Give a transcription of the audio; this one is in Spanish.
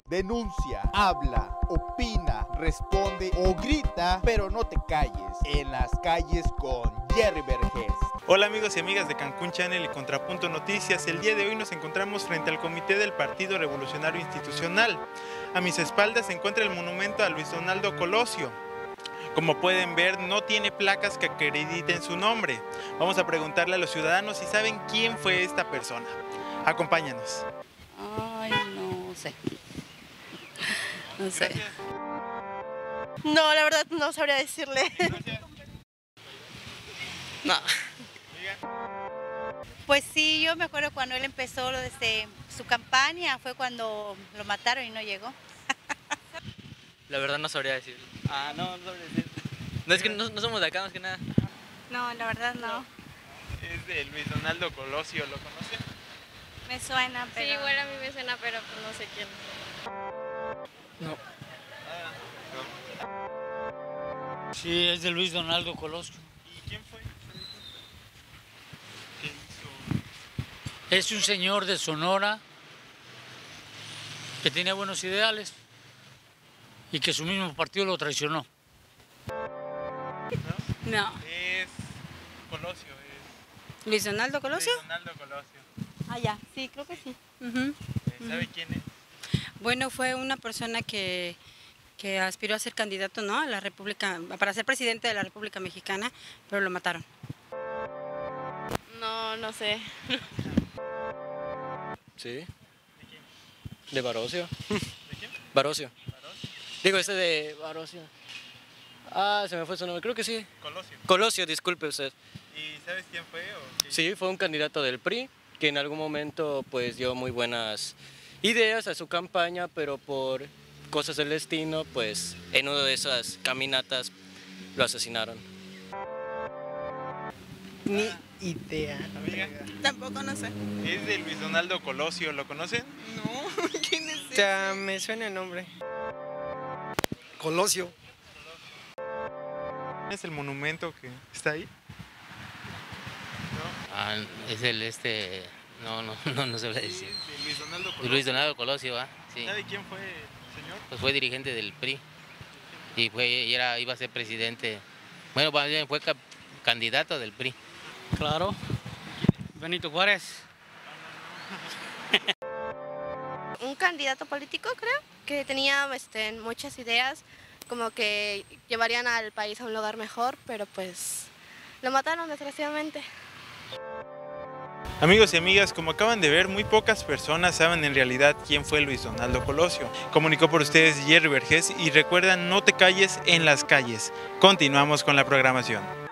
Denuncia, habla, opina, responde o grita, pero no te calles. En las calles con Jerry Vergés. Hola amigos y amigas de Cancún Channel y Contrapunto Noticias. El día de hoy nos encontramos frente al comité del Partido Revolucionario Institucional. A mis espaldas se encuentra el monumento a Luis Donaldo Colosio. Como pueden ver, no tiene placas que acrediten su nombre. Vamos a preguntarle a los ciudadanos si saben quién fue esta persona. Acompáñanos. Ay, no sé. No sé. Gracias. No, la verdad no sabría decirle. Gracias. No. Pues sí, yo me acuerdo cuando él empezó desde su campaña, fue cuando lo mataron y no llegó. La verdad no sabría decir. No sabría decir. No, es que no somos de acá más que nada. No, la verdad no. Es de Luis Donaldo Colosio, ¿lo conocen? Me suena, Sí, pero... igual a mí me suena, pero pues no sé quién. No. Sí, es de Luis Donaldo Colosio. ¿Y quién fue? ¿Qué hizo? Es un señor de Sonora que tenía buenos ideales y que su mismo partido lo traicionó. No. Es Colosio, ¿Luis Donaldo es Colosio? Luis Donaldo Colosio. Ah, ya, sí, creo que sí. ¿Sabe quién es? Bueno, fue una persona que aspiró a ser candidato, ¿no?, a la República, para ser presidente de la República Mexicana, pero lo mataron. No sé. Sí. ¿De Barocio? ¿De quién? Barocio. Digo, de Barocio. Se me fue su nombre, creo que sí. Colosio. Colosio, disculpe usted. ¿Y sabes quién fue? O qué? Sí, fue un candidato del PRI que en algún momento pues dio muy buenas ideas a su campaña, pero por cosas del destino, pues en una de esas caminatas lo asesinaron. Ni idea. Amiga, Tampoco, no sé. es de Luis Donaldo Colosio, ¿lo conocen? No, ¿quién es O sea, me suena el nombre. Colosio. ¿Es el monumento que está ahí? Es el no se va a decir. Es de Luis Donaldo Colosio. Luis Donaldo Colosio, sí. ¿Sabe quién fue el señor? Pues fue dirigente del PRI y iba a ser presidente. Bueno, más bien fue candidato del PRI. Claro. Benito Juárez. Un candidato político, creo, que tenía muchas ideas, como que llevarían al país a un lugar mejor, pero pues lo mataron desgraciadamente. Amigos y amigas, como acaban de ver, muy pocas personas saben en realidad quién fue Luis Donaldo Colosio. Comunicó por ustedes Jerry Vergés y recuerda, no te calles en las calles. Continuamos con la programación.